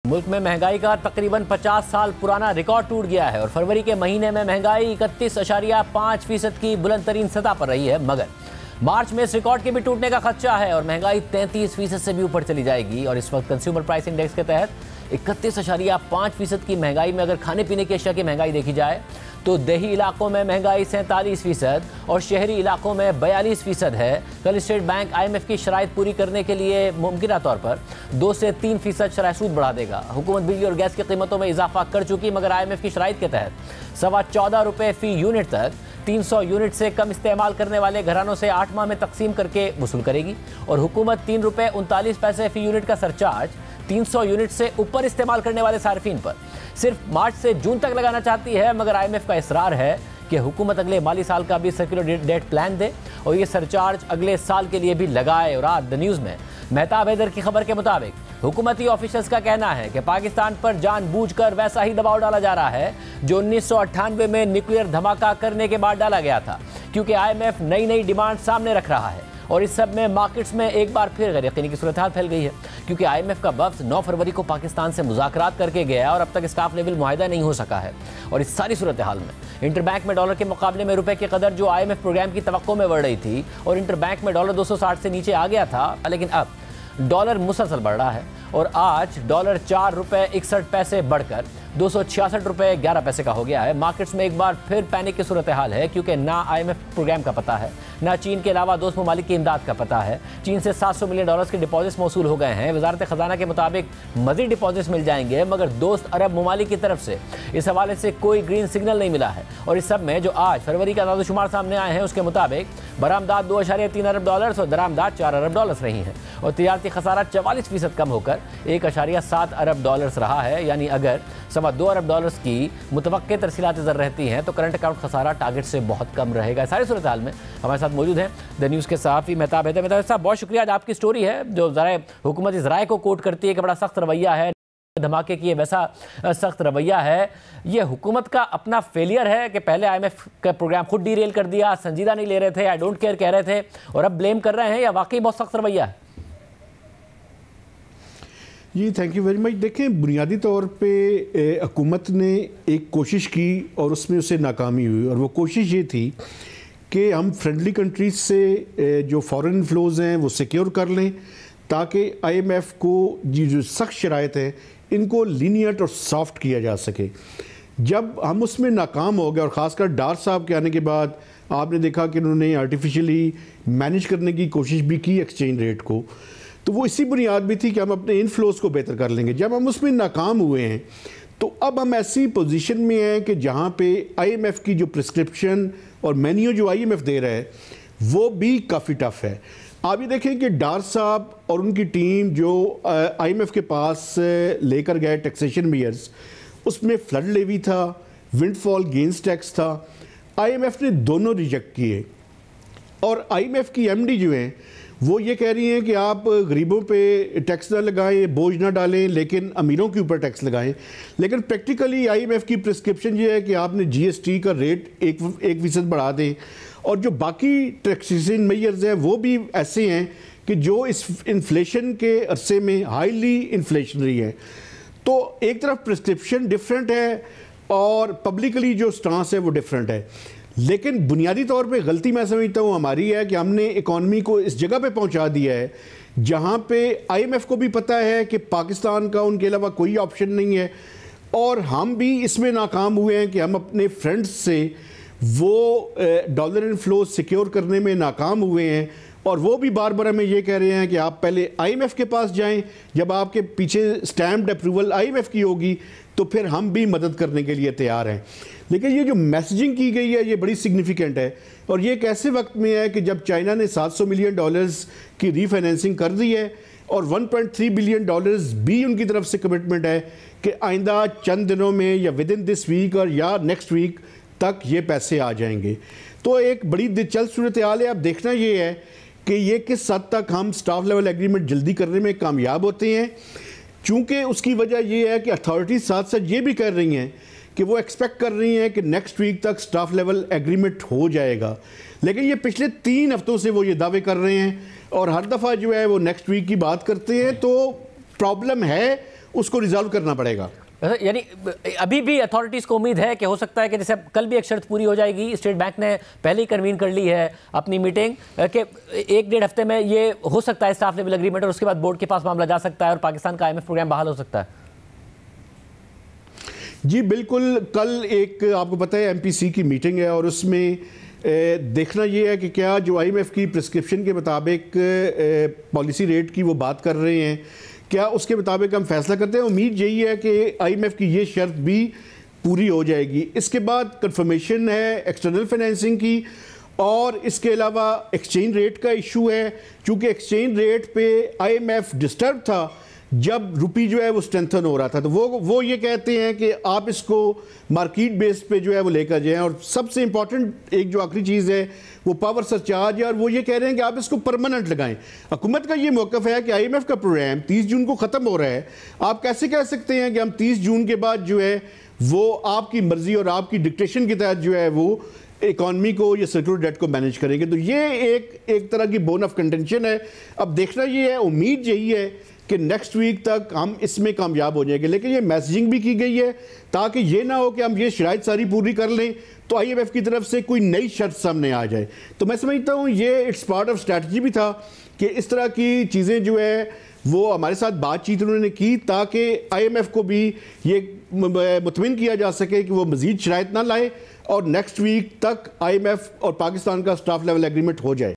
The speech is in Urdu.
ملک میں مہنگائی کا تقریباً 50 سال پرانا ریکارڈ ٹوٹ گیا ہے اور فروری کے مہینے میں مہنگائی 31.5% کی بلند ترین سطح پر رہی ہے، مگر مارچ میں اس ریکارڈ کے بھی ٹوٹنے کا خدشہ ہے اور مہنگائی 33% سے بھی اوپر چلی جائے گی۔ اور اس وقت کنزیومر پرائس انڈیکس کے تحت 31.5% کی مہنگائی میں اگر کھانے پینے کی اشیاء کی مہنگائی دیکھی جائے تو دیہی علاقوں میں مہنگائی 47% اور شہری علاقوں میں 42% ہے۔ کل اسٹیٹ بینک IMF کی شرائط پوری کرنے کے لیے ممکنہ طور پر 2 سے 3% شرح سود بڑھا دے گا۔ حکومت بجلی اور گیس کی قیمتوں میں اضافہ کر چکی، مگر IMF کی شرائط کے تحت 14.25 روپے فی یونٹ تک 300 یونٹ سے کم استعمال کرنے والے گھرانوں سے 8 ماہ میں تقسیم کر کے وصول کرے گی اور حکومت 3 روپے 39 پیسے فی یونٹ کا سرچارج 300 یونٹ سے اوپر استعمال کرنے والے صارفین پر صرف مارچ سے جون تک لگانا چاہتی ہے، مگر IMF کا اصرار ہے کہ حکومت اگلے مالی سال کا بھی سرکولر ڈیٹ پلان دے اور یہ سرچارج اگلے سال کے لیے بھی لگائے۔ اور آج دی نیوز میں مہتاب حیدر کی خبر کے مطابق حکومتی آفیشلز کا کہنا ہے کہ پاکستان پر جان بوجھ کر ویسا ہی دباؤ ڈالا جا رہا ہے جو 1998 میں نیوکلیئر دھماکہ کرنے کے بعد ڈالا گیا تھا، کیونکہ IMF نئی ڈیمانڈ سامنے رکھ رہا ہے اور اس سب میں مارکیٹس میں ایک بار پھر غیر یقینی کی صورتحال پھیل گئی ہے، کیونکہ IMF کا وفد 9 فروری کو پاکستان سے مذاکرات کر کے گیا اور اب تک اسٹاف لیول معاہدہ نہیں ہو سکا ہے۔ اور اس ساری صورتحال میں انٹر بینک میں ڈالر کے مقابلے میں روپے کی قدر جو IMF پروگرام کی توقع میں بڑھ رہی تھی اور انٹر بینک میں ڈالر 260 سے نیچے آ گیا تھا، لیکن اب ڈالر مسلسل بڑھ رہا ہے اور آج ڈالر 4 روپے 61 پیسے بڑھ کر 266 روپے 11 پیسے کا ہو گیا ہے۔ مارکیٹس میں ایک بار پھر پینک کی صورتحال ہے، کیونکہ نہ IMF پروگرام کا پتہ ہے، نہ چین کے علاوہ دوست ممالک کی امداد کا پتہ ہے۔ چین سے $700 ملین کے ڈپازٹس موصول ہو گئے ہیں۔ وزارت خزانہ کے مطابق مزید ڈپازٹس مل جائیں گے، مگر دوست عرب ممالک کی طرف سے اس حوالے سے کوئی گرین سگنل نہیں ملا ہے۔ اور اس سب میں جو آج فروری کا اعداد و شمار سامنے آئے ہیں، اس کے مطابق برآمدات $2.3 ارب اور درآمدات $4 ارب رہی ہیں اور تجارتی خسارہ 44% کم ہو کر $1.7 ارب رہا ہے، یعنی اگر $2.25 ارب کی متوقع ترسیلات زر رہتی ہیں تو کرنٹ اکاؤنٹ خسارہ ٹارگٹ سے بہت کم رہے گا۔ ساری صورتحال میں ہمارے ساتھ موجود ہیں دی نیوز کے صحافی مہتاب حیدر۔ مہتاب صاحب، بہت شکریہ۔ آج آپ کی سٹوری ہے جو حکومت ذرائع کو کوٹ کرتی ہے کہ بڑا سخت رویہ ہے، دھماکے کی ویسا سخت رویہ ہے، یہ حکومت کا اپنا فیلئر ہے کہ پہلے IMF کا پروگرام خود ڈی ریل کر دیا، سنجیدہ نہیں لے رہے تھے، آئی ڈونٹ کیئر کہہ رہے تھے اور اب بلیم کر رہے ہیں، یا واقعی بہت سخت رویہ ہے؟ جی تھینک یو ویری مچ۔ دیکھیں، بنیادی طور پہ حکومت نے ایک کوشش کی اور اس میں اسے ناکامی ہوئی، اور وہ کوشش یہ تھی کہ ہم فرینڈلی کنٹریز سے جو فورن انفلوز ہیں وہ سیکیور کر لیں تاکہ IMF کو جو سخت شرائط ہیں ان کو لینیئرٹ اور سافٹ کیا جا سکے۔ جب ہم اس میں ناکام ہو گئے اور خاص کر ڈار صاحب کے آنے کے بعد آپ نے دیکھا کہ انہوں نے آرٹیفیشلی مینیج کرنے کی کوشش بھی کی ایکسچینج ریٹ کو، تو وہ اسی بنیاد بھی تھی کہ ہم اپنے انفلوز کو بہتر کر لیں گے۔ جب ہم اس میں ناکام ہوئے ہیں تو اب ہم ایسی پوزیشن میں ہیں کہ جہاں پہ IMF کی جو پرسکرپشن اور مینیو جو IMF دے رہا ہے وہ بھی کافی ٹف ہے۔ آپ یہ دیکھیں کہ ڈار صاحب اور ان کی ٹیم جو IMF کے پاس لے کر گئے ٹیکسیشن میئرز، اس میں فلڈ لیوی تھا، ونڈ فال گینز ٹیکس تھا، IMF نے دونوں ریجیکٹ کیے۔ اور IMF کی MD جو ہیں وہ یہ کہہ رہی ہیں کہ آپ غریبوں پہ ٹیکس نہ لگائیں، بوجھ نہ ڈالیں، لیکن امیروں کے اوپر ٹیکس لگائیں۔ لیکن پریکٹیکلی IMF کی پرسکرپشن یہ ہے کہ آپ نے GST کا ریٹ 1% بڑھا دیں، اور جو باقی ٹیکسیشن میئرز ہیں وہ بھی ایسے ہیں کہ جو اس انفلیشن کے عرصے میں ہائیلی انفلیشنری ہیں۔ تو ایک طرف پرسکرپشن ڈیفرنٹ ہے اور پبلکلی جو سٹانس ہے وہ ڈیفرنٹ ہے، لیکن بنیادی طور پہ غلطی میں سمجھتا ہوں ہماری ہے کہ ہم نے اکانومی کو اس جگہ پہ پہنچا دیا ہے جہاں پہ IMF کو بھی پتہ ہے کہ پاکستان کا ان کے علاوہ کوئی آپشن نہیں ہے، اور ہم بھی اس میں ناکام ہوئے ہیں کہ ہم اپنے فرینڈز سے وہ ڈالر انفلو سیکیور کرنے میں ناکام ہوئے ہیں، اور وہ بھی بار بار ہمیں یہ کہہ رہے ہیں کہ آپ پہلے IMF کے پاس جائیں، جب آپ کے پیچھے سٹیمپڈ اپروول IMF کی ہوگی تو پھر ہم بھی مدد کرنے کے لیے تیار ہیں۔ لیکن یہ جو میسیجنگ کی گئی ہے یہ بڑی سگنیفیکنٹ ہے، اور یہ ایک ایسے وقت میں ہے کہ جب چائنا نے $700 ملین کی ری فائنینسنگ کر دی ہے اور $1.3 بلین بھی ان کی طرف سے کمٹمنٹ ہے کہ آئندہ چند دنوں میں یا ود ان دس ویک اور یا نیکسٹ ویک تک یہ پیسے آ جائیں گے۔ تو ایک بڑی دلچسپ صورتحال ہے۔ اب دیکھنا یہ ہے کہ یہ کس حد تک ہم سٹاف لیول ایگریمنٹ جلدی کرنے میں کامیاب ہوتے ہیں، چونکہ اس کی وجہ یہ ہے کہ اتھارٹیز ساتھ ساتھ یہ بھی کر رہی ہیں کہ وہ ایکسپیکٹ کر رہی ہیں کہ نیکسٹ ویک تک سٹاف لیول ایگریمنٹ ہو جائے گا، لیکن یہ پچھلے 3 ہفتوں سے وہ یہ دعوے کر رہے ہیں اور ہر دفعہ جو ہے وہ نیکسٹ ویک کی بات کرتے ہیں۔ تو پرابلم ہے اس کو ریزالو کرنا پڑے گا. یعنی ابھی بھی اتھارٹیز کو امید ہے کہ ہو سکتا ہے کہ جیسے کل بھی ایک شرط پوری ہو جائے گی, اسٹیٹ بینک نے پہلے ہی کنوین کر لی ہے اپنی میٹنگ, کہ 1-1.5 ہفتے میں یہ ہو سکتا ہے اسٹاف لیول اگریمنٹ, اور اس کے بعد بورڈ کے پاس معاملہ جا سکتا ہے اور پاکستان کا IMF پروگرام بحال ہو سکتا ہے. جی بالکل, کل ایک آپ کو پتہ ہے MPC کی میٹنگ ہے, اور اس میں دیکھنا یہ ہے کہ کیا جو IMF کی پرسکرپشن کے مطابق پالیسی ریٹ کی وہ بات کر رہے ہیں, کیا اس کے مطابق ہم فیصلہ کرتے ہیں. امید یہی ہے کہ IMF کی یہ شرط بھی پوری ہو جائے گی. اس کے بعد کنفرمیشن ہے ایکسٹرنل فائنینسنگ کی, اور اس کے علاوہ ایکسچینج ریٹ کا ایشو ہے, چونکہ ایکسچینج ریٹ پہ IMF ڈسٹرب تھا جب روپی جو ہے وہ اسٹرینتھن ہو رہا تھا, تو وہ یہ کہتے ہیں کہ آپ اس کو مارکیٹ بیس پہ جو ہے وہ لے کر جائیں. اور سب سے امپورٹنٹ ایک جو آخری چیز ہے وہ پاور سرچارج ہے, اور وہ یہ کہہ رہے ہیں کہ آپ اس کو پرماننٹ لگائیں. حکومت کا یہ موقف ہے کہ IMF کا پروگرام 30 جون کو ختم ہو رہا ہے, آپ کیسے کہہ سکتے ہیں کہ ہم 30 جون کے بعد جو ہے وہ آپ کی مرضی اور آپ کی ڈکٹیشن کے تحت جو ہے وہ اکانومی کو یا سرکولر ڈیٹ کو مینیج کریں گے. تو یہ ایک طرح کی بون آف کنٹینشن ہے. اب دیکھنا یہ ہے, امید یہی ہے کہ نیکسٹ ویک تک ہم اس میں کامیاب ہو جائیں گے, لیکن یہ میسیجنگ بھی کی گئی ہے تاکہ یہ نہ ہو کہ ہم یہ شرائط ساری پوری کر لیں تو IMF کی طرف سے کوئی نئی شرط سامنے آ جائے. تو میں سمجھتا ہوں یہ اٹس پارٹ آف اسٹریٹجی بھی تھا کہ اس طرح کی چیزیں جو ہے وہ ہمارے ساتھ بات چیت انہوں نے کی تاکہ IMF کو بھی یہ مطمئن کیا جا سکے کہ وہ مزید شرائط نہ لائے, اور نیکسٹ ویک تک IMF اور پاکستان کا اسٹاف لیول ایگریمنٹ ہو جائے.